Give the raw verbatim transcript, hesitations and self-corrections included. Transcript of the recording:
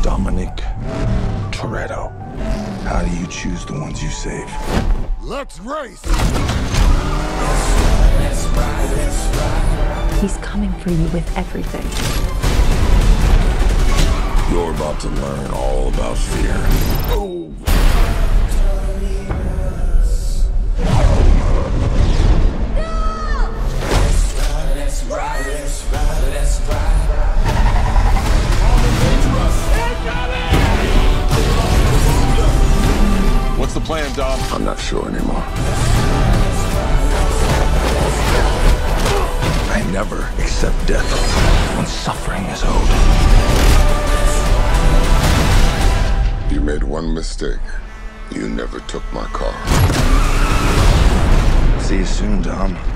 Dominic Toretto. How do you choose the ones you save? Let's race! He's coming for you with everything. You're about to learn all about fear. Oh. What's the plan, Dom? I'm not sure anymore. I never accept death when suffering is owed. You made one mistake. You never took my car. See you soon, Dom.